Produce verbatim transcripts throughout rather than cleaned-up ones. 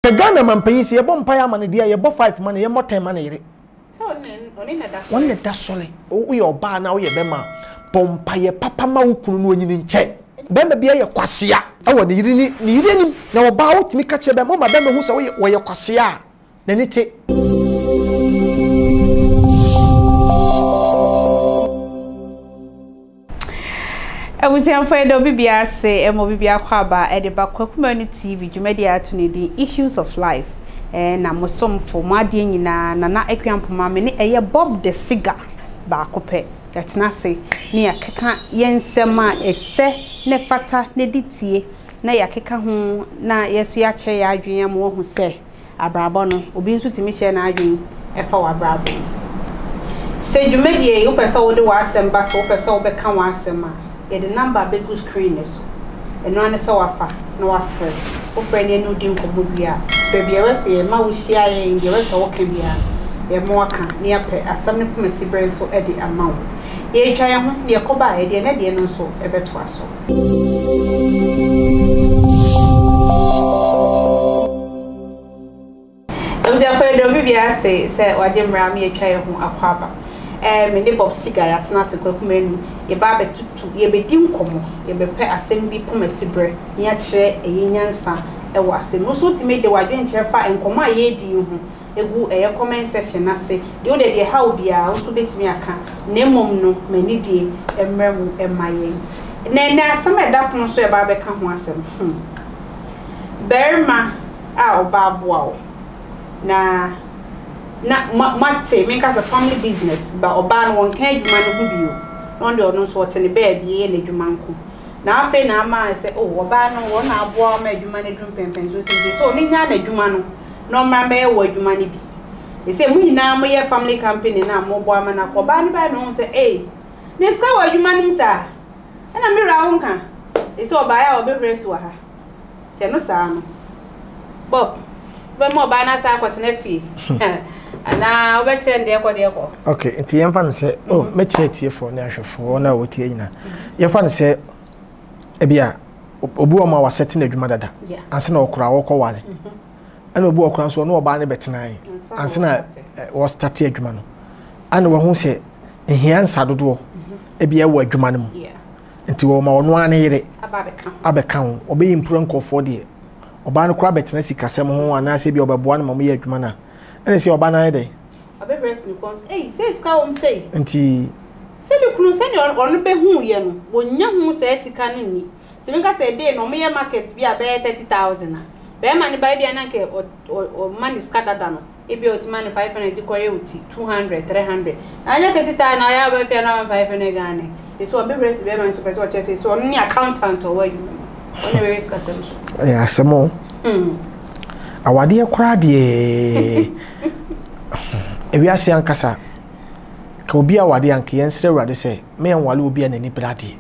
Se Ghana man pay se yebo mpa ya man dia yebo five man ye mo ten man yire se oni na da won da sole wo ye oba na wo ye bema pompa ye papa ma wo kunu no anyini nche bema bia ye kwasea awo ne yiri ni ne yiri ni na oba wo timi ka che bema ma bema hu se wo ye kwasea na ni te Abusian for the Bibia say, and Mobibia Kwaba at the Kwaku Manu T V, you made the issues of life. And I'm some for Madian Nana Equian Pomamini, a Bob the cigar, Bacope. That's not say near Kaka Yen Sema, a se, nefata, nediti, na ya Kaka home, na yes, we are chair, I dream more who say, a brabono, Obinsu to Michel and I dream, a for a brabo. Say you made ye, you pass all the was and bass, or pass all the Kawansema. The number be good screen is and no one saw afa no afraid o friend no dim ko bia baby e wese ma wo hia ye ye wese wo kan bia ye mo aka ne ape asam ne pomasi brain so e di amount ye twa ye ho ne ko ba e de na de no so e beto aso o dia friend o bia say say wajemra me twa ye ho akwaba eh me ne bob cigar ya tena se Kwaku Manu ye ba betutu ye bedi nkomo ye bepe asem bi pomasi bre ya kire eyenyansa e wo asem no so time de wadwen kire fa nkomo a ye di hu egu eye comment section na se de o de de how bia wo so betimi aka na emom no mani die emremu emaye na na asem e da pon so e ba be ka ho asem berma a oba boa na na mate make us a family business but oba no won kan adwuma no hu bio no de ono so wote ne baby ye na adwuma nko na afa na ama say oh oba no wo na aboa ma adwuma ne drum pempen so say so ni nya na adwuma no no mra me wo adwuma ne bi e say mu nyina mo ye family company na mo boa ma na oba ne ba no say eh ne ska wo adwuma nim sa e na me ra wo nka e say oba ya obebresi wa ha te no sa no bob be mo ba na sa kwatena fi ana obeche ndie ko de ko okay nti yemfa no se oh meche tie for na ahwefo na wotie nyina yemfa no se ebia obu o ma wa setting adwuma dada anse na okura wo ko wale ana obu okura so no oba ne betenan anse na wo start adwuma no ana wo hu se ehia nsa dodo ebia wo adwuma no mu nti wo ma wono ane yire ababeka abeka ho obe improve nkofo de oba no kura betena sikasem ho ana se bia obeboa no ma mo ye adwuma na ene se oba na ide abe breast cons eh say ska wom say nti se le kunu se ne ono be hu ye no wonya hu se sika no ni ti me ka se dey no me ye market bia be thirty thousand na be ma ne ba bia na ke o money scatter da no e bia o ti money five hundred di ko ye uti two hundred three hundred anya thirty thousand na ya ba fia na five hundred gane e so abe breast be ma so pe so che so no ni accountant o wa you ono be risk asem so eh asemo hmm awade akura de ewi ase ankasa ka obi awade anka yensere urade se me enwale obi anani brade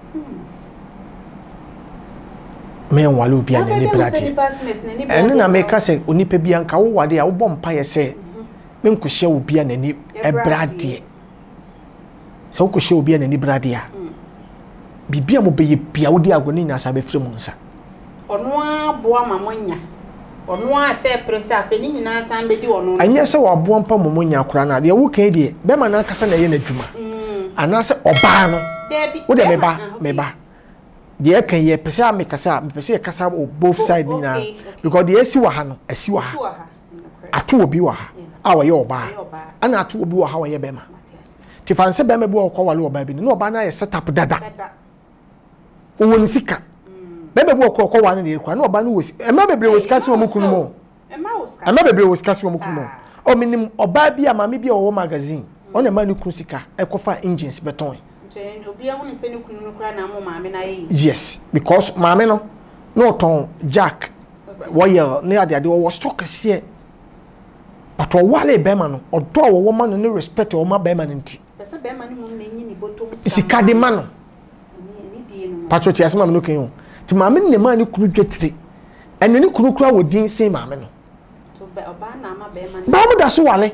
me enwale obi anani brade ene na me ka se onipa bi anka wo wade a wo bom pa ye se me nkuhye obi anani brade se wo kuhye obi anani brade a bibia mo beye bia wo di agoni na sa be frem nsa ono aboa mamonya ono a se presa afa ni nyina san be di ono anya se wo aboa mpa mamonya akura na de wo kan de be ma na kasa na ye na dwuma ana se oba no wo de me ba me ba de kan ye pese a me kasa me pese ye kasa o both side ni na because de esi wa ha no esi wa ha ato obi wa ha a wo ye oba ana ato obi wa ha wo ye be ma ti fanse be me bo ko wale oba bi no oba na ye setup dada won sika bebe bo ko ko wan ne kwa na oba no wosi e ma bebre wosika se omukunu mo e ma wosika e ma bebre wosika se omukunu mo o minim oba bi amame bi o magazine o na ma ni kunu sika e ko fa engines beton nten obi ahun se ni kunu no kra na mo maame na yi yes because maame no no ton jack wire ne ade ade wo stock se but o wale be ma no o do wo ma no ne respect o ma be ma nti pese be ma ni mo na nyi ni botom sika de ma no patroti asema me no kan ti maame ne ma ni kuru dwetire ene ni kuru kura wodin sen maame no to be oba na ma be ma ba mu da so wale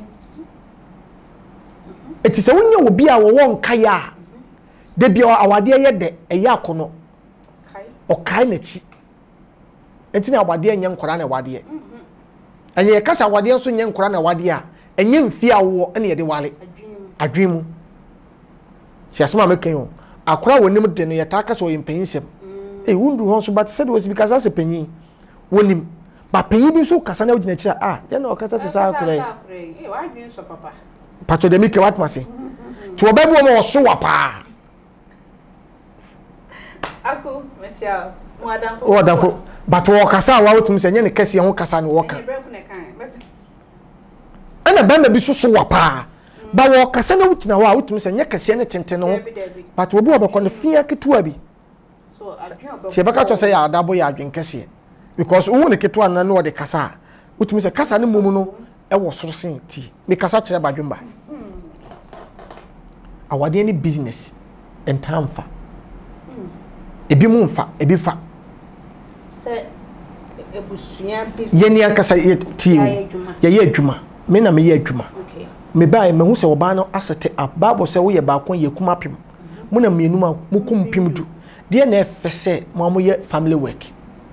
eti se wonya obi a wo won kai a de bia awade ye de eye akono kai o kai na chi eti na awade enya nkora na awade anye kasa wade nso nye nkora na wade a enye mfia wo ene ye de wale adwemu si asema meken o akora wonim de no ye ta kasa o yempanyinsem eh wundu ho so but said was because as a penyi wonim ba penyi bi so kasa na ogina kira ah ye na okata te sa akora eh wa adwen so papa pato de mike wat mase ti obabu mo so wa pa aku metia mo adanfo o adanfo but wo kasa wa wotum se nye ne kase ho kasa ne wo ka ana bamba bi so so wa pa ba wo kasa na wutina wa wotum se nye kase ne tenten no but wo bi wo beko ne fia ketua bi so adwen se beka to se ya adabo ya adwen kase because wo ne ketua na no de kasa wotum se kasa ne mumu no e wo soro sen ti me kasa kire ba dwumba awade ni business entamfa ebi mu mfa ebi fa se ebusuya business yeni ankasa ti ye ye adwuma me na me ye adwuma okay me ba me hu se oba no asete up bible se wo ye ba kon ye kuma pem mu na mienu ma mu kum pem du de na efese mo mo ye family work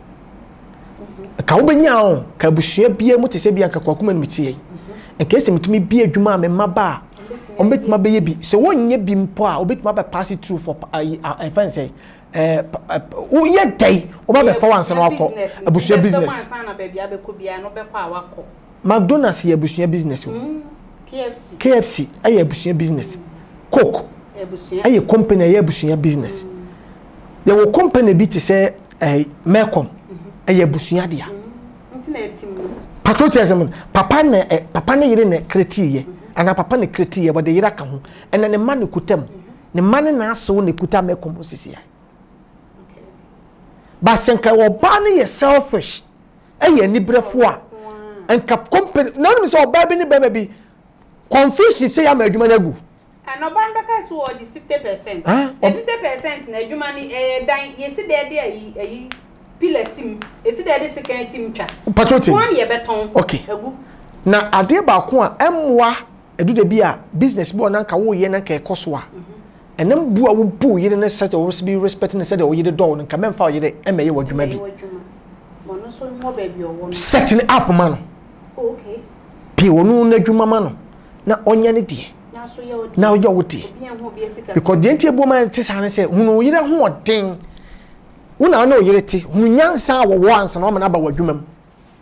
ka wo benya o ka ebusuya bia mu te se bia ka kwakuma no mitie en kese mitumi bia adwuma me maba on betuma be ye bi se wonye bi mpo a obetuma be pass it through for I fancy eh o ye dai o ba be fa wanse na akọ abusua business na ba bia be ko bia no be kwa wakọ McDonald's ye abusua business o K F C K F C aye abusua business Coke abusua aye company aye abusua business there wo company bi te say eh Melcom aye abusua dia nti na etimu patriotism papa na papa na yire na kreti ye ana papa ne kreti ye bode yira ka ho ena ne ma ne kutam ne ma ne na aso ne kutam Melcom sisi ya ba senka wo ba ne ye selfish eye ni brefo a enka company na no me so ba bi ne ba bi confusion say ya ma adwuma na gu and oban beka so o dis fifty percent the fifty percent na adwuma ni eh dan ye si de de ayi ayi pillar sim e si de de second sim twa patriotism one ye beton okay agu na ade ba ko a emwa edu de bi a business bo na nka wo ye na nka ekoso a enem bu a wo bu ye na set o be respect na set o ye de do nka memfa o ye de emeye wadwuma bi mono so mo ba bi o wo setting up man okay pi wonu na dwuma man na onya ne de na so ye odi na o ye odi because the entie bo man te san say hunu ye de ho odin wona na o ye te hunu nyansa wo wo ansa na o na ba wadwuma m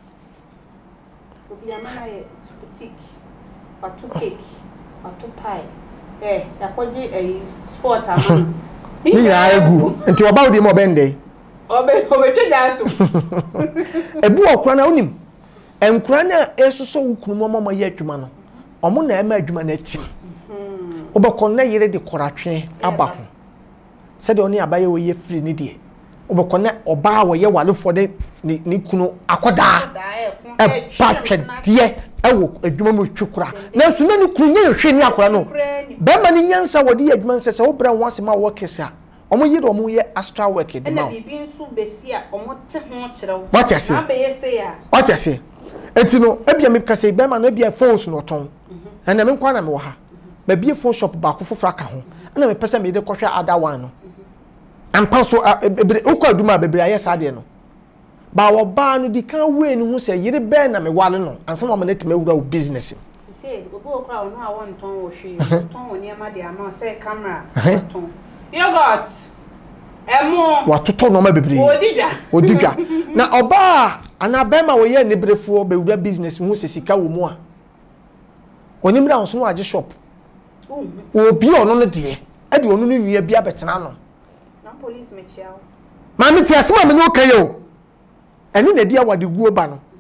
obi amana ye boutique patu cake patu pie eh yakoji eh sport amana ni ya egu nti oba odi mo bende obe obe twa to ebu okura na onim enkura na esoso wukunu mo mo ye adwuma no omo na ema adwuma na tim obekon na yire de koratwe aba ho se de oni abaye wo ye free ni de obekon na oba wo ye wale for de ni kunu akoda e patwe de ewo adwuma mo twukura na so na ni kunu nye hwe ni akora no be ma ni nyansa wo de adwuma nse se wo bra wo asema wo kesa omo yire omo ye extra work de ma na bibi nsu besi a omo te ho kirewo what you say na be ye say ya what you say etino ebia me kasa be ma na ebia phones no ton na me kwa na me wo ha ba bie phone shop ba ko fofra ka ho na me pesa me de kohwa ada one no ampa so ebre ukwa duma bebre aye sa de no ba wo ba no di kan we ni hu se yire be na me wale no ansa ma na teme wura business say obo okra no a won ton wo hwe ton woni ama de ama say camera ton yogurt emo wa toto no ma bebre odidwa odidwa na oba ana be ma wo ye ne brefuo be wura business hu se sika wo mu a oni mra onso no age shop obi ono no de e de onu no nwie bia betena no na police me chiao ma me ti asema me no okay o eni na dia wade guo ba no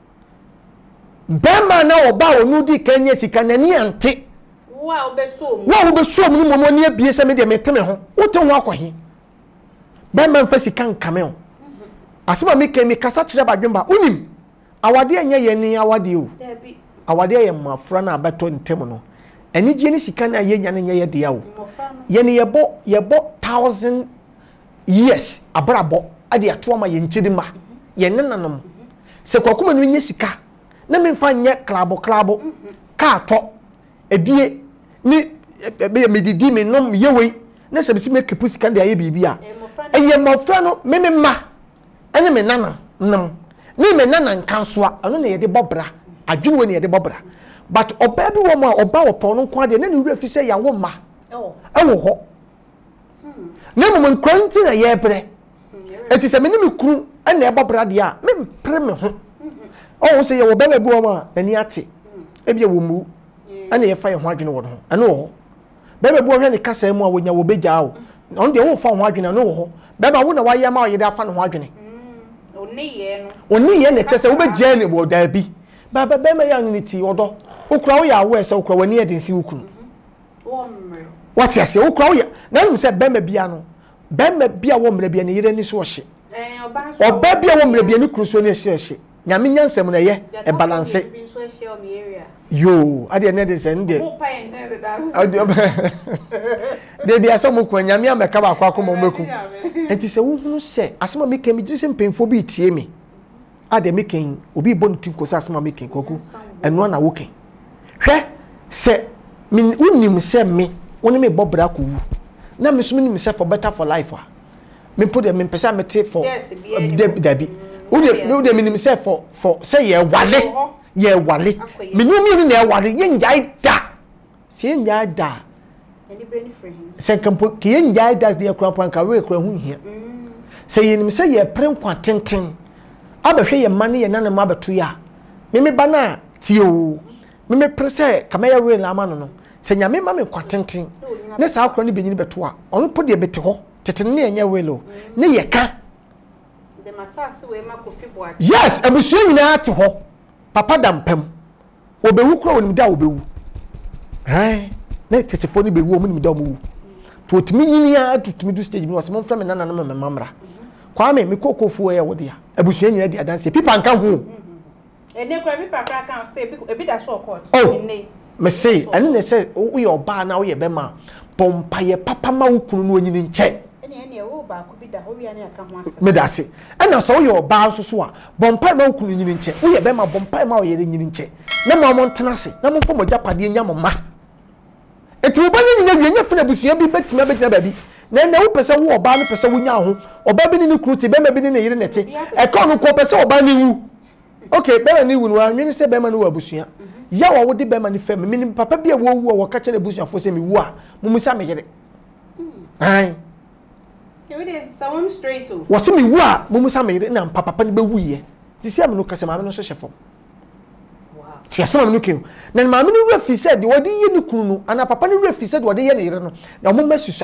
bema na oba onu di kanye sika nani ante wa obeso mu wa obeso mu momo ne abie se me de meteme ho wote ho akwahi bema mfa sika nkame o asema me kemi kasa kire badwemba unim awade anya ye ni awade o awade ye mafra na abeto ntem no eni je ni sika na ye nya ne ye de ya o ye ni yebo yebo one thousand years abrabo ade ato ma ye nchidi ma ye nenanom se kwakuma no nya sika na me mfa nya klabo klabo ka to edie ni be medidi me nom yewe na se bisi make pusika de aye bibia eye mofra no me me ma ene me nana nam ni me nana nkansoa ano na ye de bobra adwene ne ye de bobra but oba bi wo ma oba wo pon no kwa de na ne wura fi se ya wo ma oh e wo ho na mo nkwanti na ye bre eti se me ni me kunu na e bobra de a me mpre me ho oh se ye wo baba bi wo ma ani ate e bi wo mu ana ye fa ye ho adwene wo ho ana wo baba bi wo hwe ne kasa mu a wonya wo begya wo on de wo fa ho adwene no wo ho baba wo na wa ye ma ye da fa no ho adwene oni ye no oni ye ne chese wo begya ne wo da bi baba baba ya no ti odo ukura wo ya wo ese ukura wani e den si ukunu wo mre what ya se ukura wo ya na nim se baba bia no baba bia wo mre bia ne yire ni so wo hye eh oba so oba bia wo mre bia ni kuru so ne hye hye nyame nyansem na ye e balance yo ade ne de se nde de bia so mo kwa nyame ameka ba kwa akoma meku enti se wo hunu se asema me kan mi gise mpemfo bi tie me ade me kan obi bon ti ko se asema me kan Kwaku eno na wo kan hwe se min unim se me woni me bobra ko wu na me so me nim se for better for life a me put them me pesa me te for debi Ude me ude minim say for for say ye wale ye wale me nu mi ni na wale ye njai da se njai da any brain free say kampo ke ye njai da de kura panka we kura hu hia say ye nim say ye pren kwa tenten abehwe ye mane ye nana ma beto ya me me bana ti o me me pre say kamaya we na ma no no say nyame ma me kwa tenten ne sa akura ni benyini beto a ono po de bete ho teten ne enye we lo ne ye ka yes abusu nyina ate ho papa dampem obewu kro wonim da obewu eh na tesefo ni bewu omunim da omu to otimi nyini ya atutumi du stage bi no se frame nana no me mamra kwa me me kokofu ye wode ya abusu nyina di adanse pipa nka ho ene kra pipa kra kan stay ebi da so court ene me say ene ne say wo ye oba na wo ye bema pompa ye papa ma wo kunu no onyini nche me da se ana so yo ba so so a bompa ma okunu nyini nche wo ye be ma bompa ma wo ye nyini nche na ma mo ntena se na mo fo mo japade nya mo ma eti wo ba nyina nyanya fina busua bi betima betina ba bi na na wo pese wo oba no pese wo nya ho oba bi ni ni kru ti be ma bi ni ne yire nete e ka no ko pese oba ni wu okay be ma ni wu no anwene se be ma no wa busua ya wo wo de be ma ni fam mi ni papa bi a wo wu wo ka chene busua fo se mi wu a mo musa me yire ai it is someone straight to was me wa mumusa me na papa ni be wuye ti sia me no kase ma me no hye fom wow ti sia me no ke na ma me ni refi said wo de ye ni kunu no ana papa ni refi said wo de ye ni yire no na mo masusa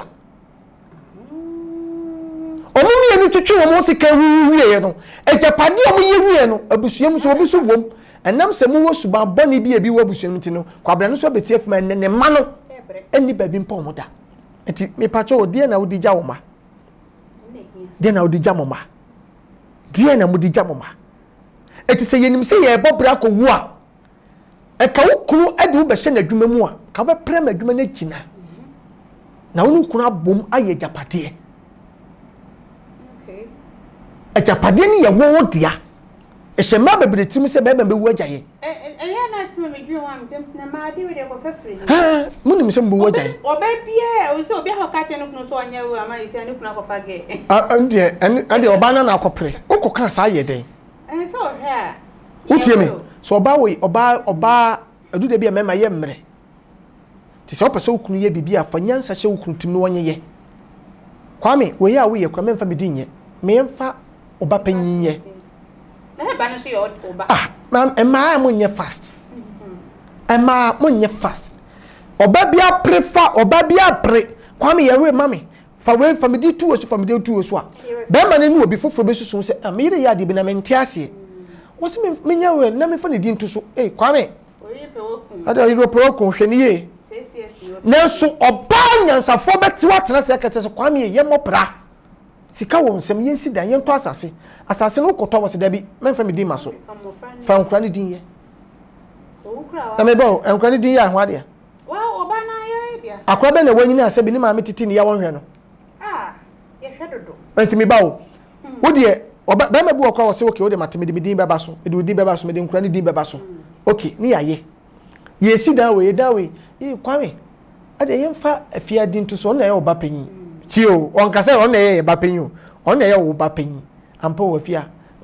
o mo mi enu twetwe wo mo se ka wuye ye no e japade o mo ye wuye no abusuam so obi so wom enam se mo wo suba boni bi e bi wo abusuam ti no kwabra no so betie fuma ne ne ma no eni ba bi mpa mo da enti me pacho o de na wo di ja wo ma de na odi jamoma de na mudi jamoma eti se yenim se ye bobra ko wu a e ka wukuru ade wo be hye na adwuma mu a ka be prem adwuma na gina na wonu kunu abom aye japade okay e japade ni ye wo dia e hye ma bebre tim se be be wu ajaye e e ya na tim me dwi ho am tem na ma de we de ko fafiri ha munim se mbu ajaye oba bia o se obi ha ka che no kunu so anya wo ama isi ani kunu akofa ge ah ndie ande oba na na akopre okoka sa ye den eh so hwe a utie me so oba we oba oba adu de bia mema ye mre ti se opese okunu ye bibia fa nyansa hye okunu tim no wonye ye kwame we ya we ye kwa memfa medinye me mfa oba panyinye na ba no so ye oba ah mam ema mo nye fast ema mo nye fast oba bia prefer oba bia pre kwame ye we mame fa we family two osu family two osu a be ma ne nu obi foforo be susu se am yire ya de bi na me ntiase wo se me nya we na me fa ne di ntu so eh kwame oyi pe okun ada yiro pe okun hwe ni ye na so oba nyansa fo beti watena se kete so kwame ye mo pra sika wo nsem ye nsi dan ye nto asase asase no koto wo se da bi me fa me di ma so fa nkura ne din ye na me bo nkura ne din ye ahwa de wa oba na ye dia akwa be na wanyini asabi ni ma me titi ni ya wonhwe no ah ye hwe dodo enti me ba wo wo de oba ba ma bu okwa wo se okay wo de mateme de din beba so de din beba so me de nkura ne din beba so okay ni ya ye ye si dan we ye dan we e kwame ade ye mfa afia din to so na ye oba panyi ti o on ka se on na ye ba panyi on na ye oba panyi ampa wo afia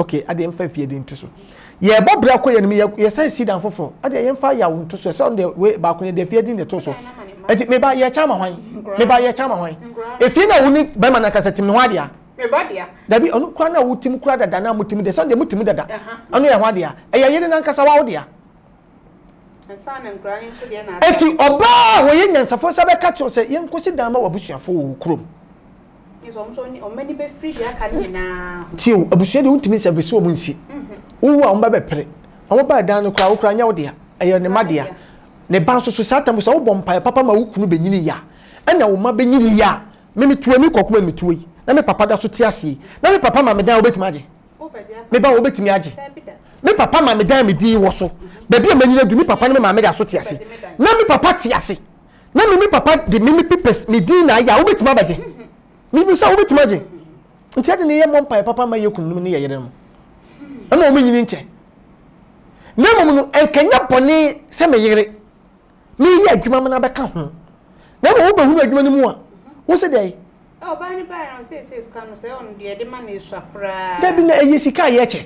okay ade mfa fie di nto so ye bobra ko ye ne ye sai sit down fofo ade ye mfa ya nto so se on the way ba ko ne de fie di ne to so enti me ba ye chama hwan me ba ye chama hwan e fie na woni ba ma na kasa tim ne ho ade a me ba dia dabi onu kwa na wutim kura dada na mutim de se on de mutim dada onu ye ho ade a e ye ye na kasa wa ode a ensa na nkura ni so de na enti oba wo ye nyansafo se be ka cho se ye nkosi dan ma wabusuafo wo krom so so o mani be free dia ka ni na ti o abusua de untimi service wo munsi wo a wo ba be pere wo ba dan no kura wo kura nya wo dia eye ne madea ne ban so so satan so wo bompa papa ma wo kunu be nyini ya ena wo ma be nyini ya me me tuo mi kokoma me tuo yi na me papa da so ti ase na me papa ma me dan wo betimi age me ba wo betimi age me papa ma me dan me di wo so be bi ma nyina du me papa ne ma me da so ti ase na me papa ti ase na me me papa de me me pipes me di na ya wo betimi abaje mi bi sa wo betimi age ntia de ne ye mompa papa ma ye kunu ne ye yere no ana o menyini nche na mom no enkanya bone se me yere me ye adwuma na be ka ho na wo ba hu adwuma ni mu a wo se dai oh ba ni ba no se se ska no se on de de ma na esu akra da bi na eye sika ye che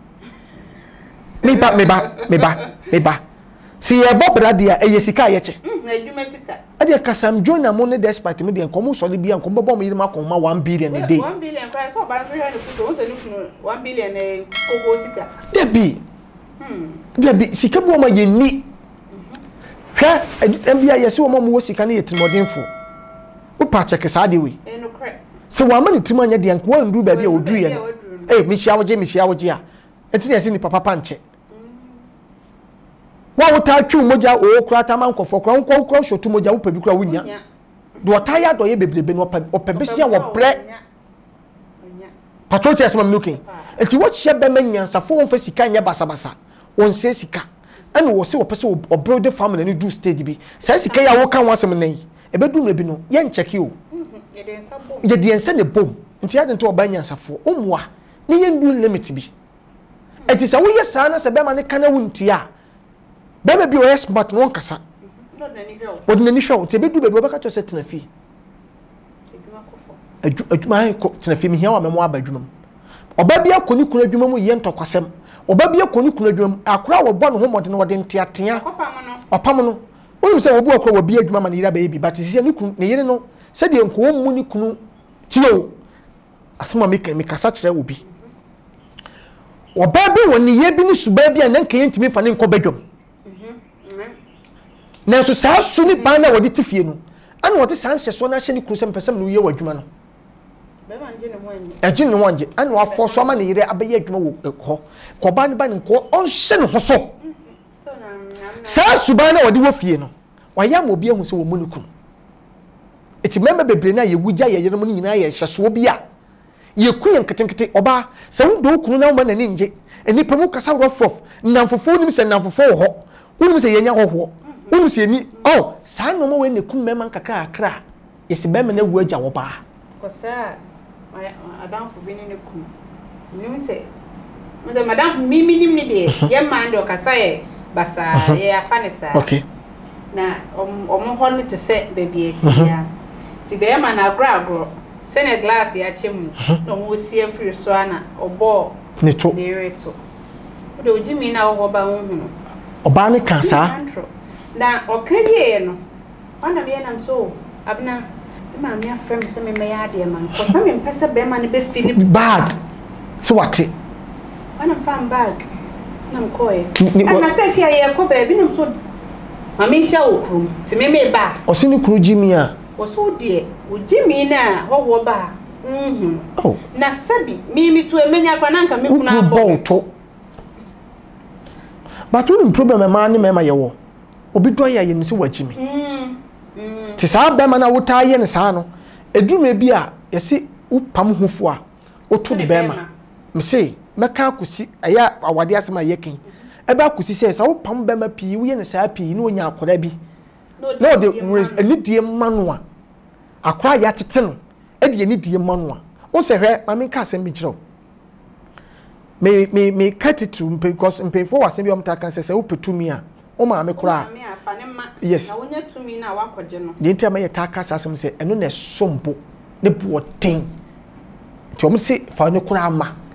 me ba me ba me ba me ba si ye bo bradia eye sika ye che na adwuma sika ade kasam jona mo ne despite me de nkomo so de bia nkomo bo mo yire ma konma one billion a day one billion cry so ba so here no futo so no one billion e kogo sika da bi hmm da bi sika bo ma ye ni hwe mbia ye se wo mo wo sika na ye timodinfo wo pa check sa de we e no cry se wa ma ni timo anya de nko ndu ba bia oduru ye no eh mi hia woje mi hia woje a eti ne se ni papa panche wa wo ta twu moja o kura ta man kofo kura nko kura shotu moja wo pabi kura wunya do otaya do ye bebrebe no opebisia wo bre patriotes mam looking enti wo hye be manya safo won fa sika nya basa basa won se sika ene wo se wo pese wo build family ni do stage bi sa sika ya wo kan wasem nan e be du no bi no ye ncheki o ye de ensa bom ye de ensa ne bom enti ya de nto obanya safo omwa ne ye ndu limit bi enti sa wo ye sa na se be ma ne kana wuntia bebe bi o smart no nkasa no na ni hwe o de ni hwe o te be du be be ka cho se tena fi adwuma kofo adwuma ko tena fi mi hia wa memo aba adwuma oba bia koni kunu adwuma mu ye ntokwasem oba bia koni kunu adwuma akura wo bɔ no homode no wo de ntiatea opam no opam no wonu se wo bu akura wo bia adwuma ma ne yira ba bi but sisi ne kunu ne yire no se de nko mu ni kunu tio asema meka meka sa kire wo bi oba bi wo ne ye bi ni suba bi a nan kan yentimi fa ne nko badwam na so sa su ni ban na wodi tifie no ana wodi san hye so na hye ni kurusem pesem no ye wadwuma no be ma nje ne ho anje eje ne ho anje ana wa fo so ama ne yire abaye adwuma wo ko ko ban ban nko on hye ne ho so sa su ban na wodi wo fie no wa ya ma obi ehu so wo mu ni kum eti member bebre na ye wugya ye yere mo nyina ye hye so obi a ye ku ye nketenkete oba sa wo do kunu na wo na ne nje enipa mu kasa rofof namfofo nim se namfofo wo ho wonim se yenya hoho wonim se ni oh sa no mo we ne kum mema nkakra akra yesi be me na wu agya wo ba ko sa adamfo bi ne kum nim se mo ze madam mi mi nim ni de ye man do kasa ye basa ye afane sa okay na omo ho ne te se baby etia ti be ma na agro agro se ne glass ya chemu no mo si afiri so ana obo ne to ne reto o de ojimi na wo ba hu no oba ne kansa na okadie no ana be na so abna ma me afrem se me me ya de man ko sa me pese be ma ne be Philip bag so what ana fam bag na mkoye ana se pia ye ko ba bi na so ma me hia okrum ti me me ba o se ni kru jimi a o so de o jimi na ho ho ba mhm oh na sabi mi mi tu emenya kwa nanka me kuna abo but one problem e man ni mema ye wo obi do ya ye nsi wajimi mm mm ti sa ba ma na wuta ye ne sa no edume bi a ye si upam hufu a otu de be ma me say meka akusi aya awade asema ye ken e ba akusi say sa upam be ma pi wo ye ne sa pi ni onya akora bi no de ani die manu a akora ya tete no e de ani die manu a wo se hwe ma me ka asem bi kiro me me me cut it to because in pay for was be omta kan say wo petumi a o ma me kura yes na wonya tumi na wakoje no de ntia me ye ta kasa asem say eno na sombo ne boten ti o me say fa ne kura ama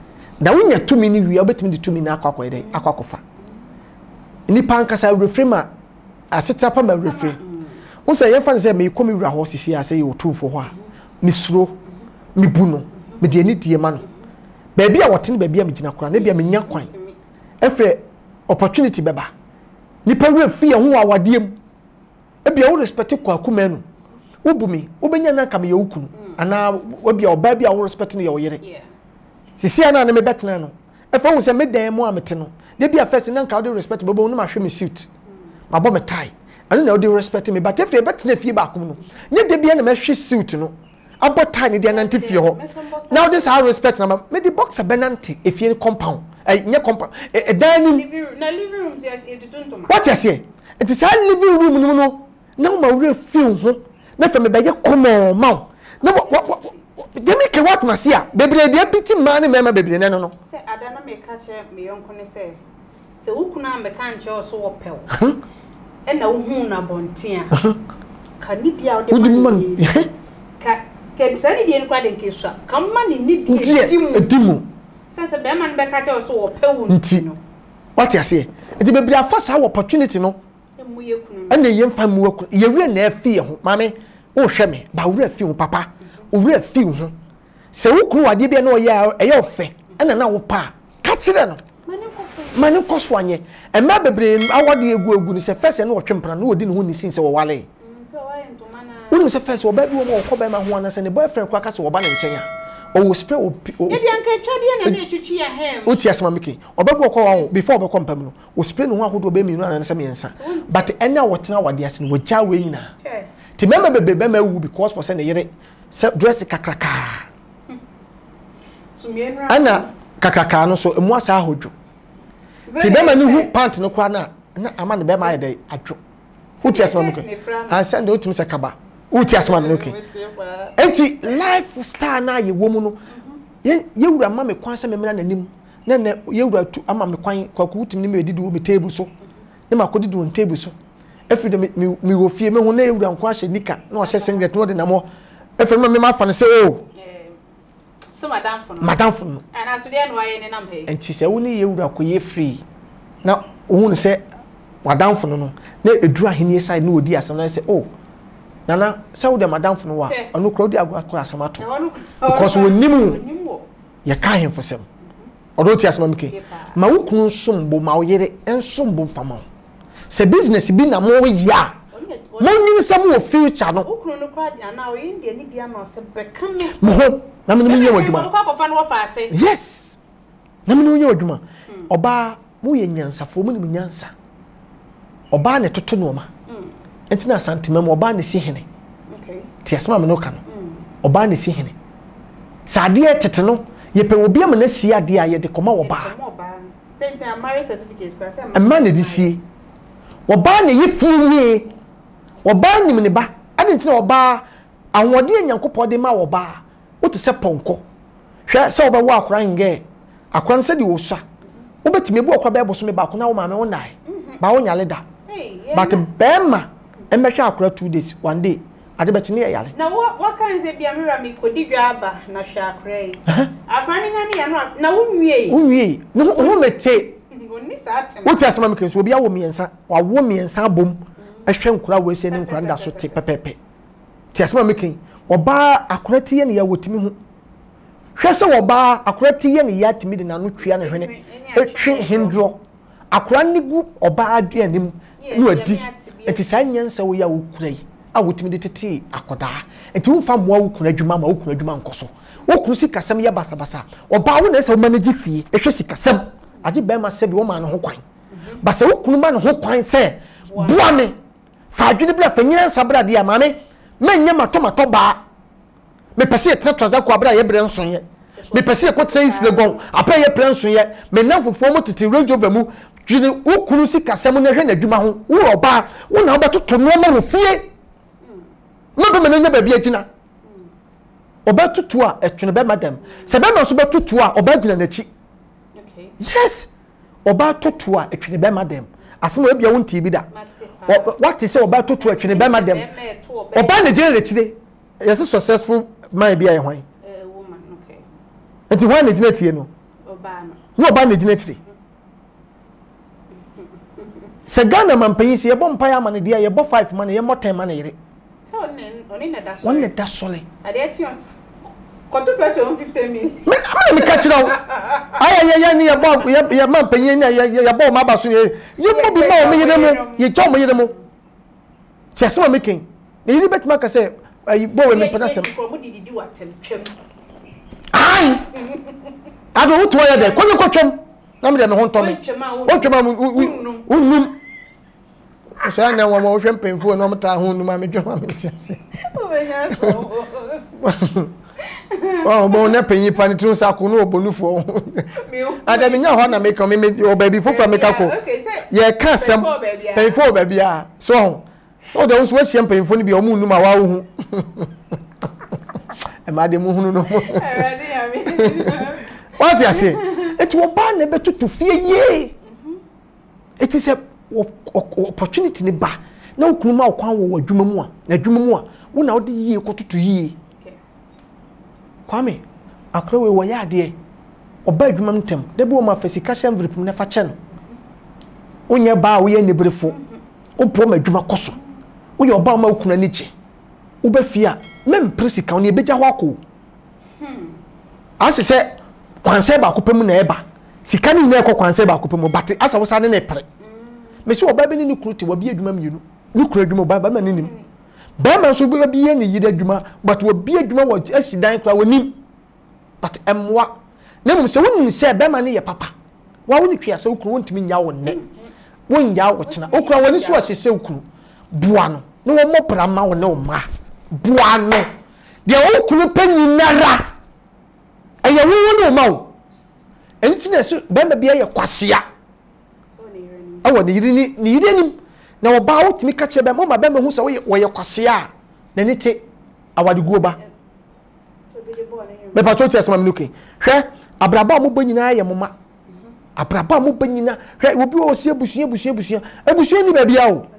da wonya tumi ni wi obetimi di tumi na akwakwa ide akwakofa nipa ankasa reframe ma aseta pa ma reframe wo say yefa say me komi wura ho sisi ase ye otufo ho a me suro me bunu me de ani die ma no ba bia wote ne ba bia me gina kora na bia me nya kwan efe opportunity beba nipa wura fi ho awadiem e bia wo respect Kwaku Manu wo bumi wo benya na ka me ye wukunu ana wo bia oba bia wo respect ne ye wo yere sisi ana na me betena no efe wo say me dan mu amete no de bia first na ka wo respect bebo no ma hwe me suit ma bo me tie ana na wo respect me but efe betena fie ba kom no nye de bia na me hwe suit no abo tie ne de na nte fie ho now this how respect na me the boxer benanti efie compound eh nye compound e dan ni na living room e tutunto ma what you say it is a living room no no na ma wo feel ho na fe me be ye komo ma na de me ke what ma sia bebre de biti ma ne mema bebre ne no no se adana me ka che me yonko ne se se ukuna me ka nche so wo pew e na wo hu na bontia ka ni dia wo de man ka ke se ni die nkwa de nkesua ka ma ni ni die edimu se se be man be ka che so wo pew no what you say e de bebre afasa opportunity no emu ye kunu ene ye mfa mu akunu ye wure na afi ho mame wo hwe me ba wure afi ho papa wure afi ho se wo kunu wade bia na o ya e ye ofe ena na wo pa ka kire no mane koso anye e ma bebre awade egu egu ni se fese na wo twempra na odi ne ho ni sin se wo wale nti o wa ntoma na wo ni se fese wo ba bi wo mo ko ba ma ho ana se ne boyfriend kwa ka se wo ba na nchen a o wo spray o e dia nka twade na na etwitwi ya hem o ti asema miki obabu ko wa before obekọ mpam no o spray no ho ahodo be mi no ana se me nsa but enya wotena wade ase no wo ja we nyina ti mema bebe be ma wu because for say na yere se dress kakraka sumienra ana kakraka no so emu asa ahodo ti be ma ni hu pant no kwa na na ama ne be ma yede adwo o ti asema miki an send o ti me se kaba o ti asema no okay enti lifestyle na ye wo mu no ye wura ma me kwan se me mena nanim na na ye wura tu ama me kwan Kwaku utim ni me edidi wo me table so ne ma kodidi wo table so efi de me me wo fie me ho na ye wura nkwa hye nika na o hye singlet no de na mo efi me ma fa ne se o eh so madam fo no madam fo no ana so de no aye ne nam he enti se wo ni ye wura ko ye free na wo hu ne se madam fo no no na eduru ahenie side na odi asem na se o nana se wo de madam fo no wa onu kro di agwa asamato because we nimu ye ka hen fosem odo ti asema mike ma wo kunu sombo ma wo yere ensombo fama se business bi na mo ya mo nyi sam wo future no wo kunu no kwa ana wo yin de ni dia ma se beka me mo na me nye waduma ko ko fa no fa ase yes na me nye waduma oba mo ye nyansafo mo ni nyansa oba ne toto no ma entina santima mo oba ne si hene okay ti asema me no ka no oba ne si hene sade tete no ye pe obi am na si ade a ye de koma wo ba tente a marriage certificate kwa se a man de si wo ba ne ye fiye wo ba nim ne ba ade ntina wo ba awode anyankopɔ de ma wo ba wo te se ponko hwe se wo ba wo akora nge akora se de wo swa wo betime bu akora ba eboso me ba akona wo ma me wo nai ba wo nyale da but bema emehwe akora two days one day ade betine ye yale na wo wo kan se bia mera me kodi dwa aba na hwe akora yi akora ni ngani ya no na wo nwie wo nwie no ho mete woni sa atem wo ti asema me kenso obi a wo miensa wa wo miensa bom ehwe nkora we se ne nkora nda so te pepepe ti asema me ken oba akora ti ye ne ya wotimi ho hwe se oba akora ti ye ne ya timi de na no twia ne hwene etwe hendro akora ni gu oba adua nim no adi enti sa nyansa wo ya wo kura yi a wotimi de tete akoda enti wo fa moa wo kura adwuma ma wo kura adwuma nkoso wo kuru si kasam ya basa basa oba wo na se wo manage fie ehwe si kasam ade be ma se bi wo ma no ho kwan basa wo kunu ma no ho kwan se bua me fa adwene bla fa nyansa bra de ama me menye matomato ba me pese tretraza ko abra ye bre nson ye me pese ko trace legon apa ye bre nson ye me nan fofo mo tete range over mu dwine wo kunu si kasam na hwe na adwuma ho wo oba wo na oba toto no ma wo fie no be me nya ba bi agina oba tutu a etwene be madam se be no so be tutu a oba gina na chi okay yes oba tutu a etwene be madam asem we bia won ti bi da what is say oba tutu a etwene be madam oba na gina na chi de yes successful man bia ye hwan eh woman okay enti hwan na gina tie no no ba na gina chiri se Ghana man payin se ye bo mpa ya ma ne dia ye bo five man ye mo ten man yire so oni oni na da so oni da sole ade ati on koto pe one hundred fifty mil me me ka chira o aya ye ye ni ye bo ye man payin ni ye ye bo ma ba so ye ye bo bi ma o me yire mu ye cho mo yire mu ti asema making na yiri bet ma ka se ayi bo we me pena sem ko mo didi di watem twem ai ado wo to ya de ko ni ko twem na me de me ho nto me o twem am unum so ya na wo mo hwe mpemfo no mta ho num am twem am ti ase o be nya so oh bo na penyi pani tun sa ko no obonufo ada me nya ho na make me o baby fofa make ko ye ka sem penfo baby a so so de so hye mpemfo ni bi o mu num a wa wo hu e ma de mu hunu no ready ami what you say it wo ba na betutu fie ye it is a opportunity ni ba na okunuma okwan wo adwuma mu a na adwuma mu a wo na wo de ye ko tutu ye kwame akra we wo ya de oba adwuma mtem de bi wo ma fasika sha envelope na fa che no onye ba wo ye nebrefo wo po ma adwuma koso wo ye oba ma okuna ni che wo ba fia mem presika oni ebeja ho akọ hmm ase se kwanse ba kopem na eba sika ni na ekọ kwanse ba kopem but asa wo sa ne na pere me se oba be ni kru ti wo bi adwuma mienu ni kru adwuma ba ba ma nim ba ma so bi bi ye ni yida adwuma but wo bi adwuma wo asidan kra wo nim but emwa na mum se wonim se ba ma ne ye papa wa wo ni twia se wo kru wontimi nya wo ne wo nya wo kina wo kru wo ni so asese wo kru bua no no wo mopra ma wo ne wo ma bua no de wo kru panyi nara eye wo wo no ma wo enti na se ba ma bia ye kwasea awo ni yiri ni ni yiri nim na wo ba wo timi ka che ba mo ma ba ma hu se wo ye kwasea na ni te awade guo ba me pa cho tiasema minuke hwe abraba mo banyina ye mo ma abraba mo banyina hwe obi wo se abusua abusua abusua abusua ni ba bia wo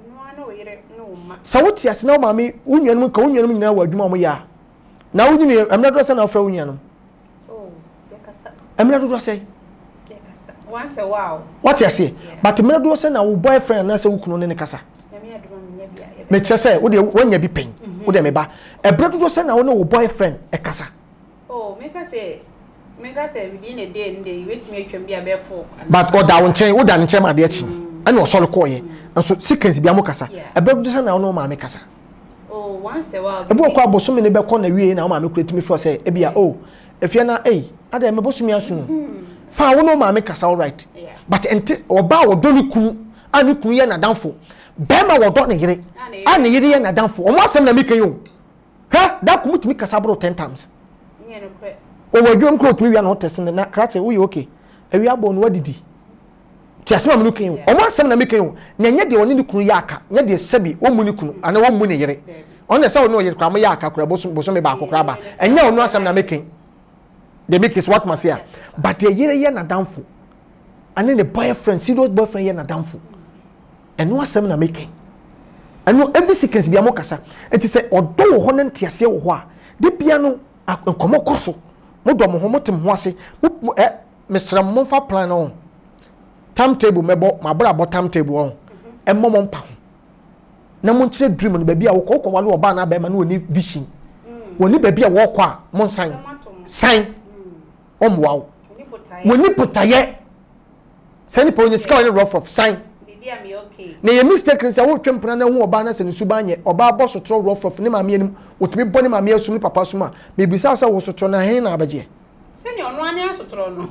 sa wo tiase na ma me unyanum ka unyanum nyina wa adwuma mo ya na wo nyine amna do se na afra unyanum oh yakasa amna do se yakasa once a while what you say but amna do se na wo boyfriend na se wo kunu ne kasa me adwuma nya bia me che se wo de wonya bi pen wo de me ba ebra do se na wo na wo boyfriend e kasa oh me ka se me ka se within a day and day wait me atwam bia be four but o da wo nchen wo da nchen ma de achi ana o solo ko ye so sequence bia mo kasa ebra do se na wo no ma me kasa oh once a while ebu kwa bosomi ne be ko na wie na wo ma me kuretumi for say e bia oh efia na eh ada me bosomi aso fa wo no ma me kasa all right but enti oba wo do ni kunu ani kunu ye na danfo be ma wo do ne yire ani yire ye na danfo o mo asem na me kan yo ha da ku mutumi kasa bro ten times nye no kwe o wadwom ko tumi wi na hotes na krache wo ye okay awi abo no wadidi ti asem na me kan yo o mo asem na me kan yo nya nya de oni ni kunu ya aka nya de sebi o mu ni kunu ana wo mu ne yire on the say no yire kwa mo ya aka kura boso boso me ba akokra ba enya onu asem na me kan they make this what must here but the yire ye na danfo and then the boyfriend serious boyfriend ye na danfo and no asem na making and no every seconds bia mo kasa it is say odo wo ho na ntiase wo ho a de bia no komo koso mo do mo ho motem ho ase eh mesram mo fa plan no timetable mebo mabra bo timetable on e mo mo mpa na mo ntire dream no ba bia wo ko ko wale oba na ba ma no oni vision woni ba bia wo ko a mo sign sign omwawo woni potaye sani po onye sika woni rough of sign dia me okay na ye mistake nsa wo twempena na hu oba na se nsu ba nye oba bo sotro rough of ne ma me anim otumi bo ne ma me asum papa suma me bisa sa wo sotro na hen na abaje sani ono ani asotro no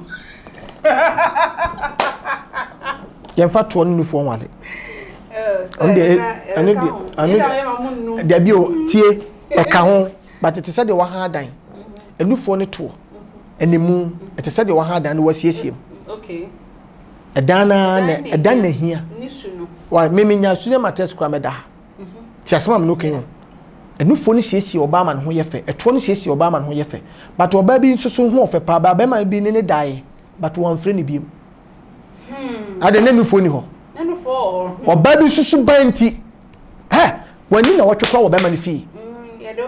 ye fa to no nufu onwale eh ande ane de ane de bi o tie e ka ho but it said de wa ha dan enufu ne to enimu it said de wa ha dan wa siesiem okay edana na edana hia nisu no wa meminya sune mates kra meda mhm ti asema me no kan enufo ni siesie obama no ho yefe eto ni siesie obama no ho yefe but oba bi nsusu ho ofe pa ba be ma bi ne ne dai but wan frɛ ne bi hmm ade ne nufo ni ho ne nufo oba bi nsusu banti he wani na wotwe kwa oba ma ne fi mm ye do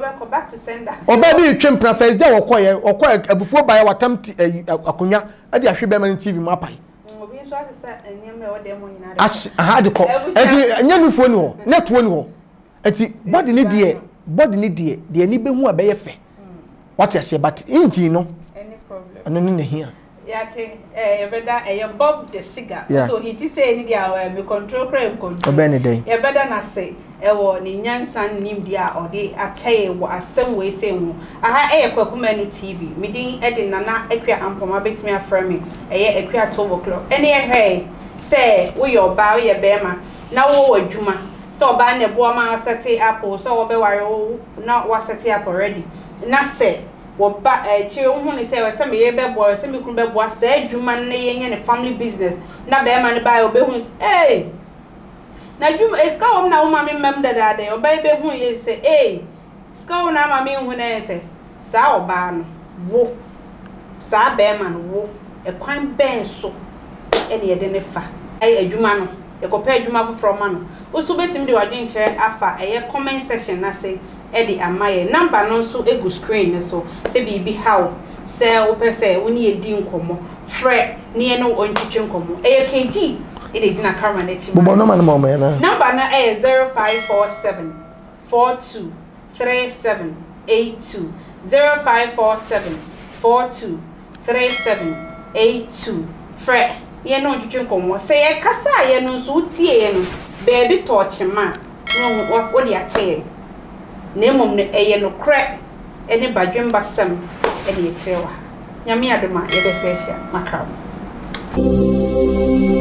go back to sender. Oba bi twem pra first day okoye okoye abufuo bae watam akonya e de ahwe be man T V mapai. Obi so ase enye o dem nyina. As ha de ko. Eti nya nufuo ni ho, net wo ni ho. Eti body ni de, body ni de, de ni behu abeye fe. What you say but inti no. Any problem. Ano ni ne hia. Yate eh beda eh Bob the cigar. So he ti say ni dia me control crime control. Obeni dey. Ye beda na say e wo ni nyansan nim dia ode achaye wo asem we say hu. Aha eh Kwaku Manu T V. Me din e de nana akua ampoma betimi afra me. Eh akua twelve o'clock. Ene ye hwe say wo your ba wo ye bema na wo wadwuma. So oba na bo ma set up so wo be ware wo na wa set up already. Na say wo ba eh chi hu ni say we say me ye be bo say me kun be bo say adwuma na ye nye ne family business na be ma ne ba obe hu eh na adwuma eska wo na wo ma me mem dada de oba be hu ye say eh eska wo na ma me hu na say sa oba no wo sa be ma no wo e kwan ben so e ne ye de ne fa ai adwuma no e ko pa adwuma from ma no wo so betim de wadwen kire afa e comment section na say Eddie amaye number no so egu screen so say bibi how say wo pese wo ni edi nkomo fre ne no ontwetwe nkomo e K G e dey na camera na chi bo no man mo me na number na e zero five four seven four two three seven eight two zero five four seven four two three seven eight two fre ye no ontwetwe nkomo say e kasa ye no so tie ye no baby touch ma no wo dey ache Nemom ne eye no crack ene badwem basam ene ye trewa nyame adoma ye be se hia makram